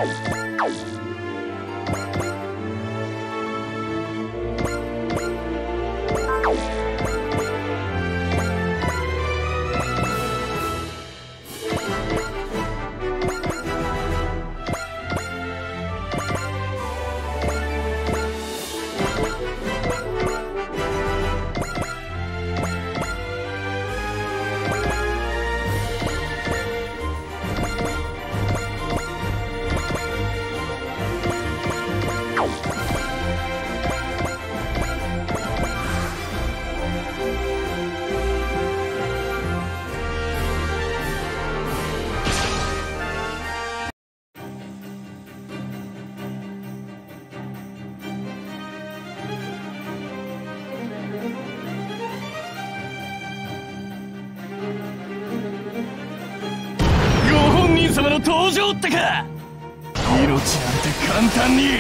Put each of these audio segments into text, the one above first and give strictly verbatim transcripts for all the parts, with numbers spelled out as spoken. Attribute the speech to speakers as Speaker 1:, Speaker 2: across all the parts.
Speaker 1: 様の登場ってか。命なんて簡単に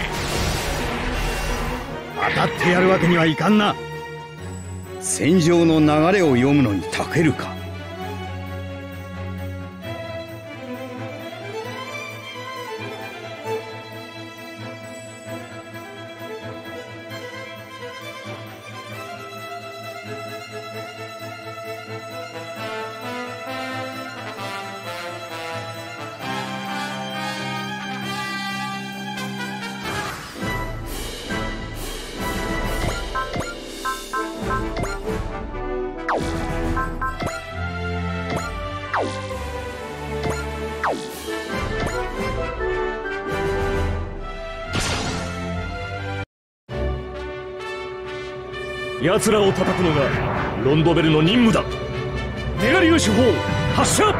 Speaker 2: 当たってやるわけにはいかんな。戦場の流れを読むのに長けるか。
Speaker 1: 奴らを叩くのがロンドベルの任務だ。メガリウ手法発射。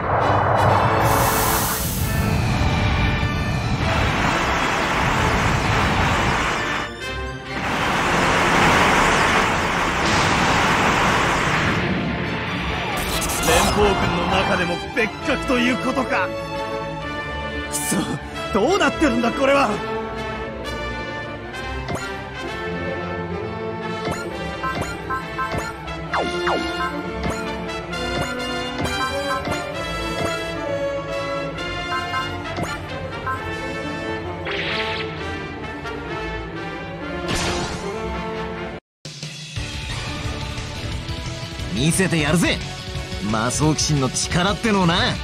Speaker 1: 連邦軍の中でも別格ということか。くそ、どうなってるんだこれは。
Speaker 3: 見せてやるぜ、魔装鬼神の力ってのをな。行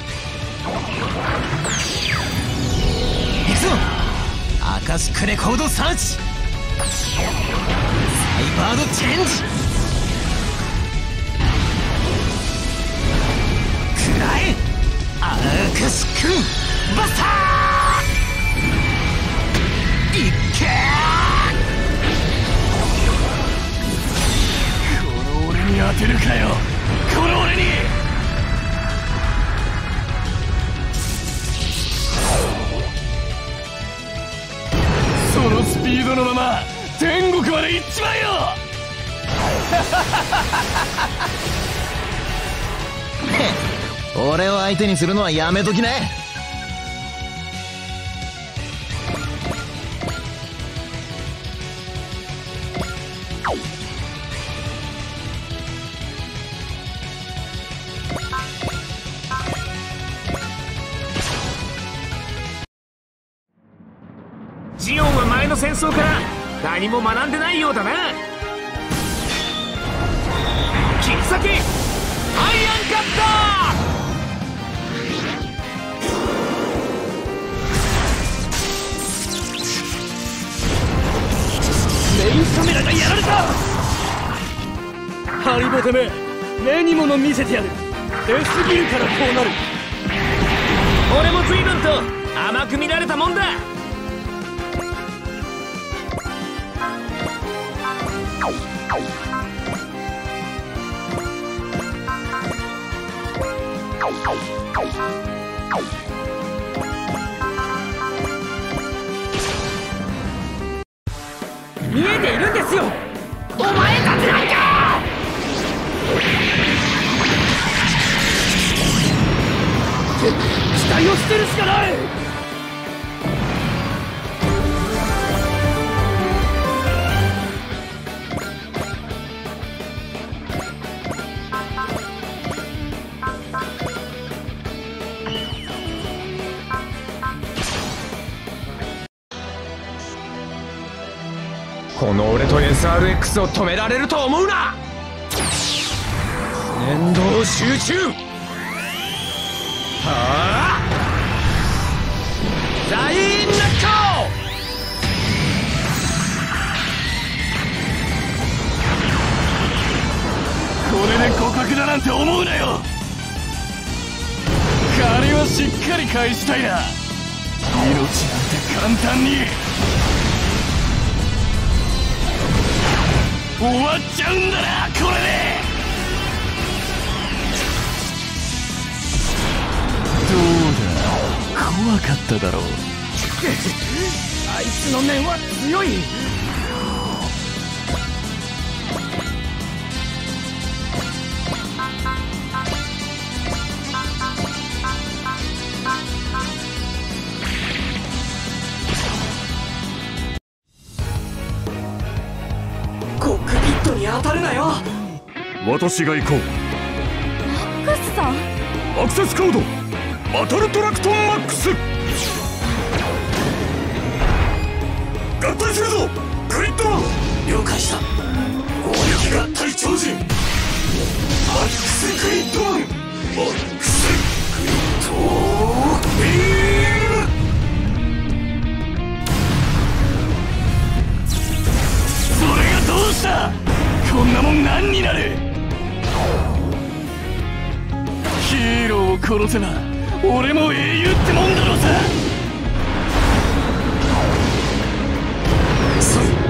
Speaker 3: くぞ、アカシックレコードサーチ、サイバードチェンジ、くらえアカシックバスター。いっけー、この俺に当てるかよ、この俺に。そのスピードのまま天国まで行っちまえよ。 俺を相手にするのはやめときな。
Speaker 4: ジオンは前の戦争から何も学んでないようだな。切り裂きアイアンカッター。
Speaker 1: メインカメラがやられた。ハリボテめ、目にもの見せてやる。出すぎるからこうなる。
Speaker 4: 俺も随分と甘く見られたもんだ。
Speaker 1: 見えているんですよ、お前たちなんか。期待を捨てるしかない。
Speaker 3: この俺と エスアールエックス を止められると思うな。念動集中。はあ、ラインナッ
Speaker 1: これで互角だなんて思うなよ。
Speaker 3: 借りはしっかり返したいな。命なんて簡単に終わっちゃうんだな、これで。どうだ、怖かっただろう。
Speaker 4: あいつの念は強い。コックピットに当たるなよ。
Speaker 3: 私が行こう。
Speaker 5: マックスさん、
Speaker 3: アクセスコードバトルトラクトンマックス。合体するぞグリッド。
Speaker 1: 了解した。攻撃合体超人マックスグリッドマン、マックスグリッドビーム。それがどうした。こんなもん何になる。ヒーローを殺せば俺も英雄ってもんだろうさ。それ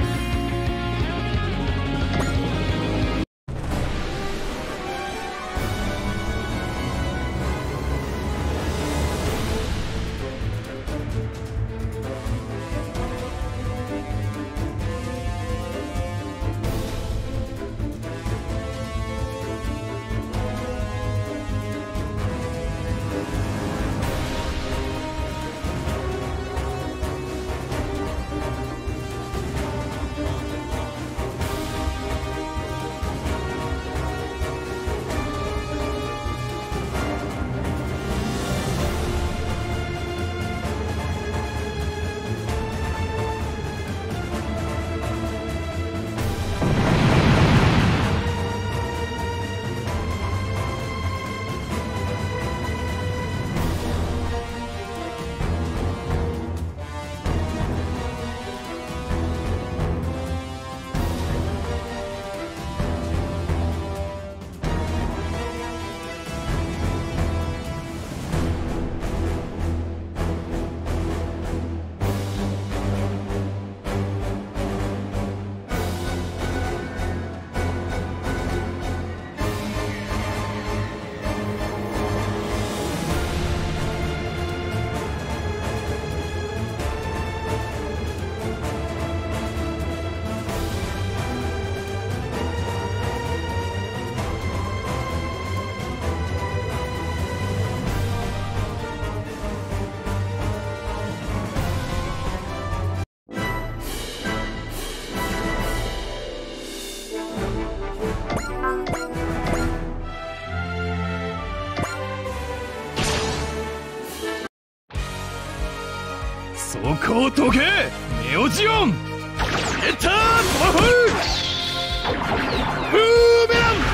Speaker 3: そこを解けネオジオン。エッターパフルフーメラン。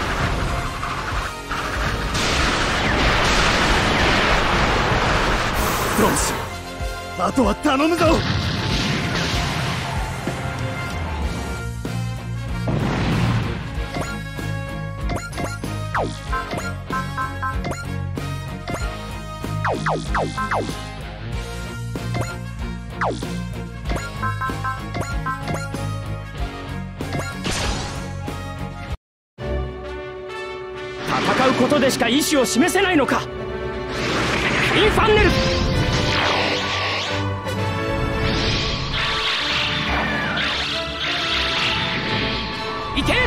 Speaker 1: よし、あとは頼むぞ。
Speaker 4: 戦うことでしか意志を示せないのか。インファンネル。いけ。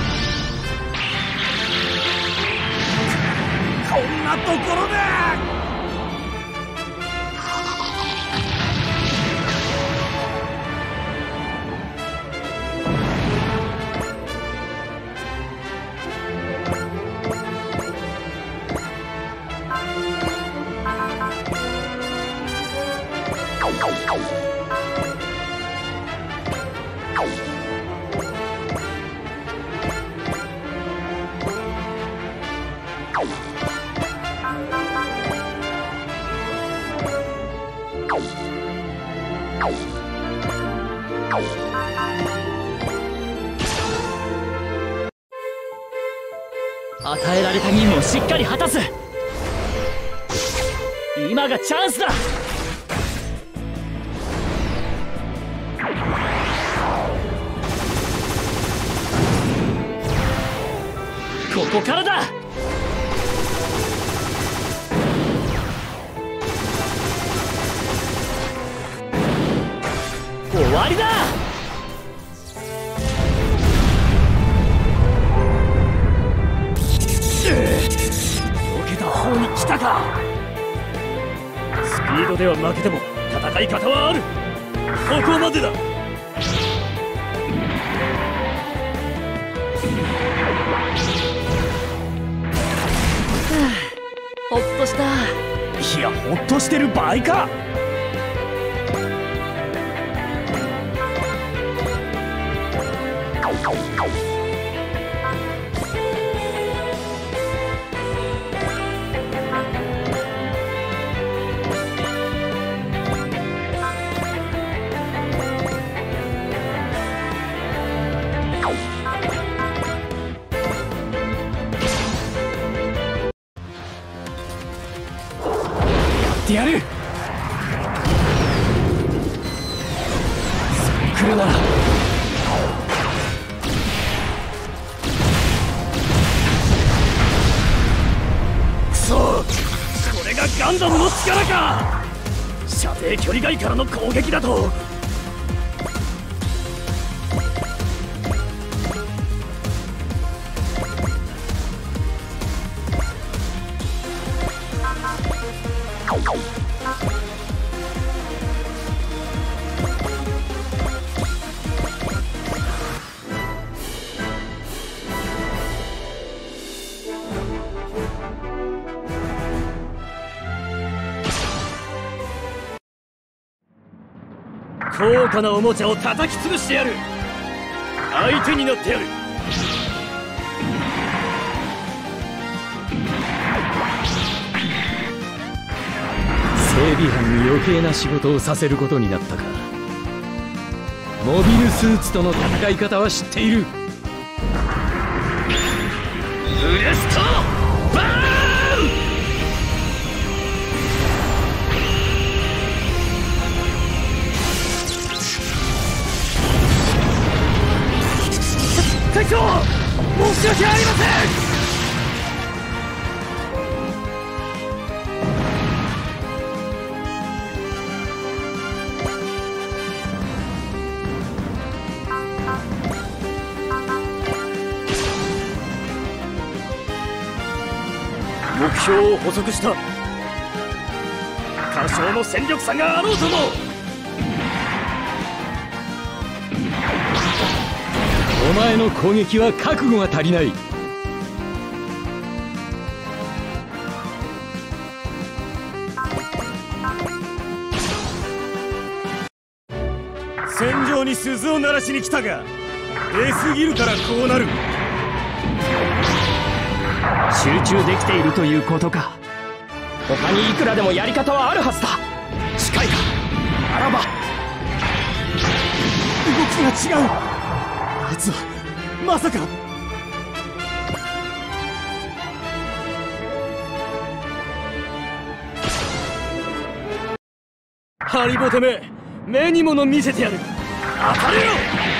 Speaker 1: こんなところで。
Speaker 4: 与えられた任務をしっかり果たす。今がチャンスだ。ここからだ。終わりだ。避けた方に来たか。スピードでは負けても戦い方はある。ここまでだ。ほっとした。いや、ほっとしてる場合か。やる。そう来るならくそ、これがガンダムの力か。射程距離外からの攻撃だと。高価なおもちゃを叩き潰してやる。相手になってやる。整備班に余計な仕事をさせることになったか。モビルスーツとの戦い方は知っている。ブレストバーン。隊長、申し訳ありません。目標を捕捉した。多少の戦力差があろうとも。お前の攻撃は覚悟が足りない。戦場に鈴を鳴らしに来たが、出過ぎるからこうなる。集中できているということか。他にいくらでもやり方はあるはずだ。近いか。ならば動きが違う。あいつはまさか。ハリボテめ、目に物見せてやる。当たれよ。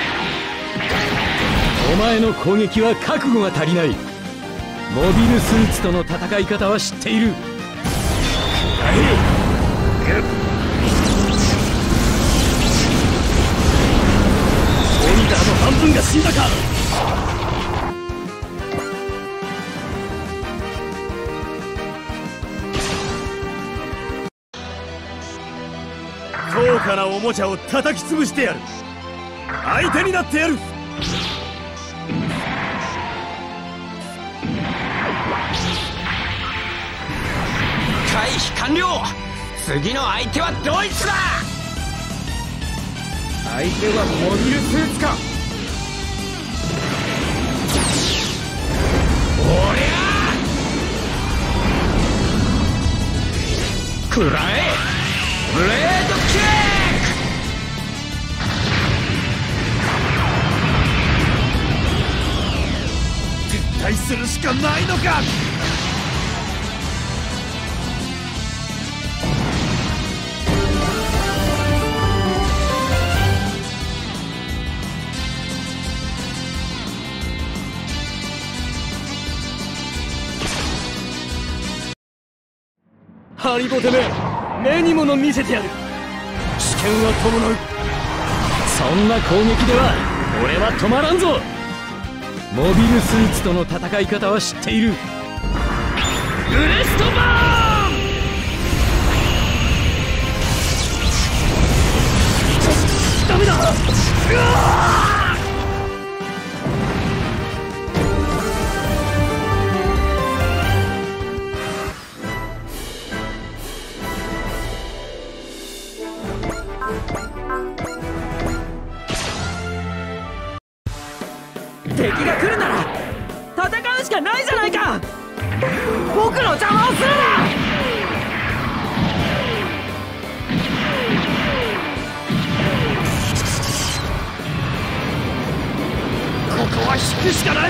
Speaker 4: お前の攻撃は覚悟が足りない。モビルスーツとの戦い方は知っている。モニターの半分が死んだか。高価なおもちゃを叩き潰してやる。相手になってやる。
Speaker 6: 回避完了。次の相手はドイツだ。
Speaker 3: 相手はモビルスーツか。
Speaker 6: おりゃ食らえ。ブレードキック。
Speaker 3: 解するしかないのか。
Speaker 4: ハリボテめ、目にもの見せてやる。危険は伴う。そんな攻撃では俺は止まらんぞ。モビルスーツとの戦い方は知っている。ブレストバーン。ダメだ。うわ敵が来るなら戦うしかないじゃないか。僕の邪魔をするな。ここは引くしかない。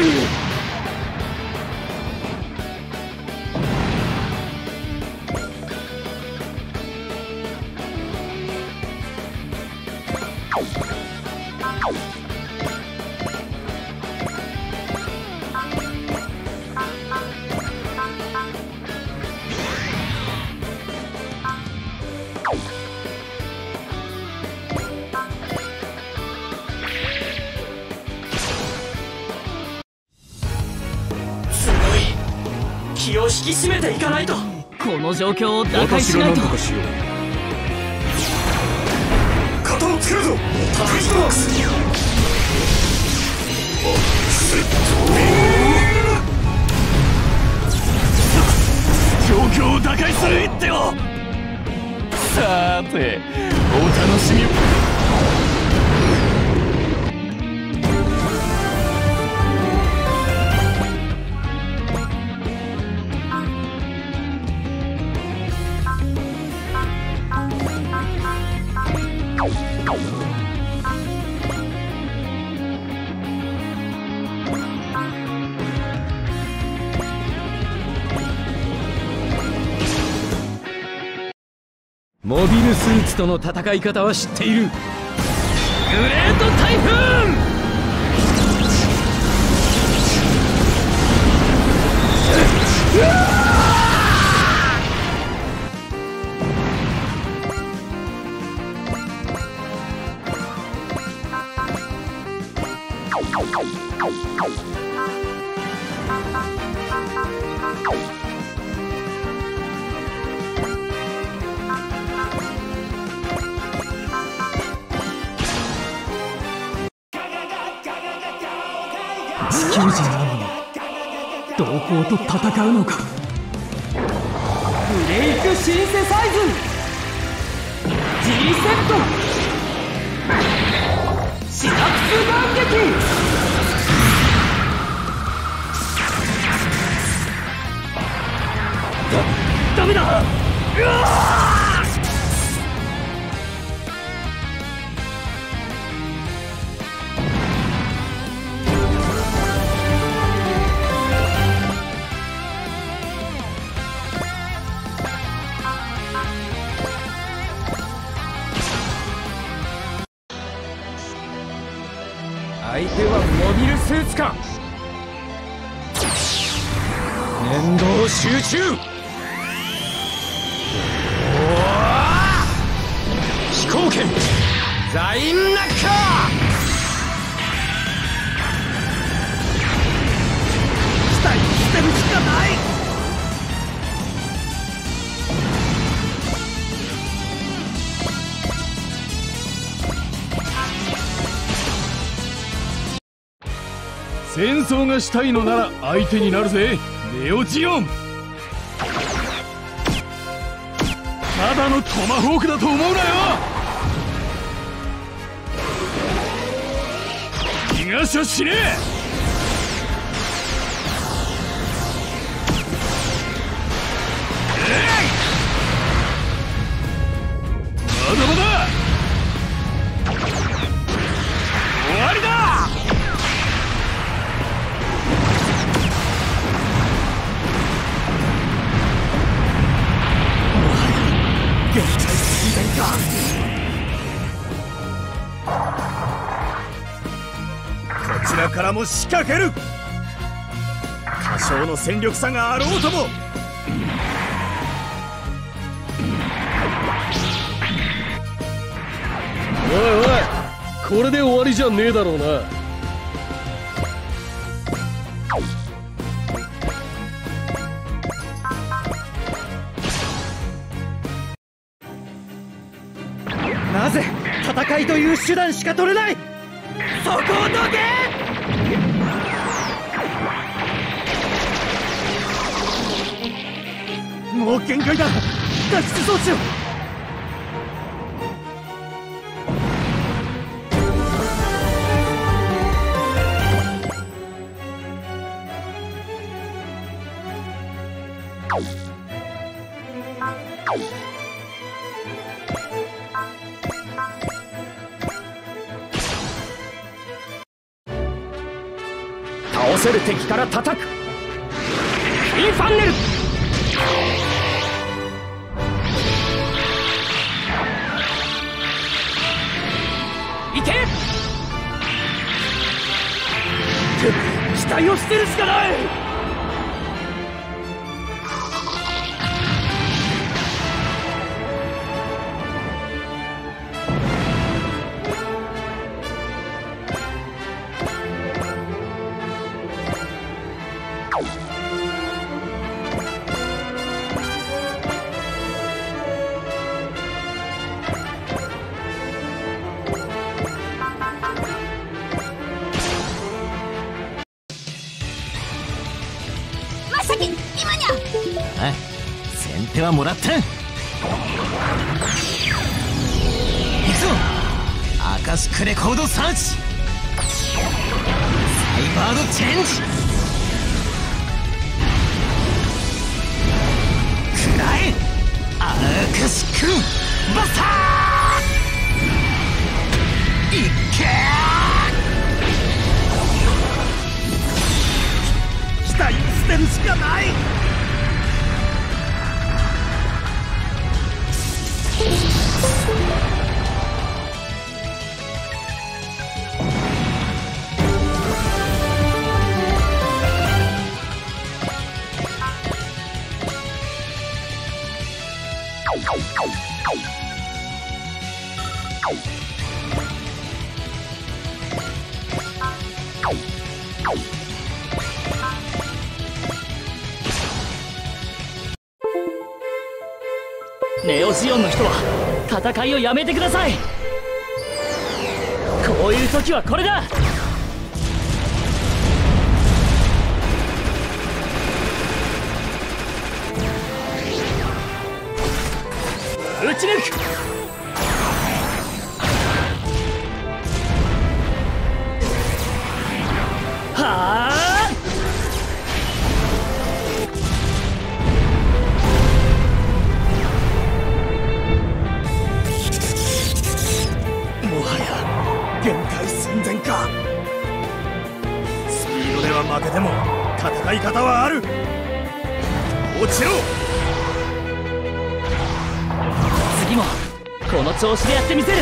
Speaker 4: 気を引き締めていかないと。この状況を打開しないと。
Speaker 3: 私が何とかしよう。
Speaker 1: 肩をつけるぞ。タクシーボックス。
Speaker 3: 状況を打開する一手を。さーて、お楽しみを。
Speaker 4: モビルスーツとの戦い方は知っている。グレート台風。地球人なのに同胞と戦うのか。ブレイクシンセサイズ G セットシナプス眼撃。だダメだ。うわ相手はモビルスーツか。念動集中。飛行剣ザインナッカー。機体に捨てるしかない。
Speaker 3: 戦争がしたいのなら相手になるぜ、ネオジオン。ただのトマホークだと思うなよ。逃がしゃしねえ。まだまだ終わりだ。 からも仕掛ける。多少の戦力差があろうとも。
Speaker 4: おいおい、これで終わりじゃねえだろうな。
Speaker 2: なぜ戦いという手段しか取れない。そこをどけ。
Speaker 3: もう限界だ。脱出装置を。
Speaker 4: 倒せる敵から叩く。インファンネル。いけ。期待を捨てるしかない。先手はもらった。行くぞ。アカシックレコードサーチ。サイバードチェンジ。くらえ。アカシックバスター。いっけー。期待捨てるしかない。ネオジオンの人は戦いをやめてください。こういう時はこれだ。撃ち抜く。はあ。限界寸前か。スピードでは負けても戦い方はある。落ちろ。次もこの調子でやってみせる。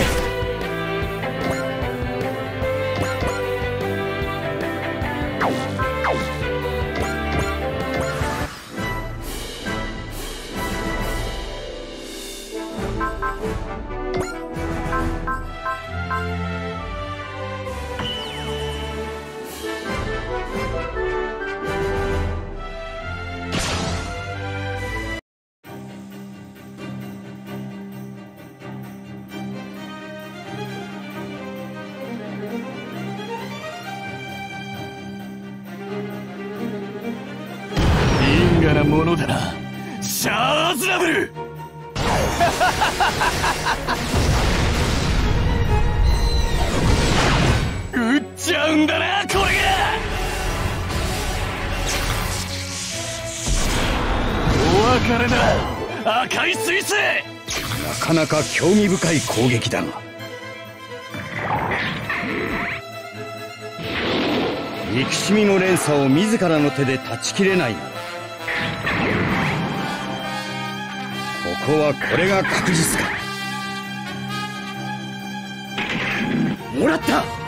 Speaker 4: 因果なものだな、シャーズラブル。撃っちゃうんだな、これが。お別れだ、赤い彗星。
Speaker 2: なかなか興味深い攻撃だが、憎しみの連鎖を自らの手で断ち切れないなら、ここはこれが確実か。もらった。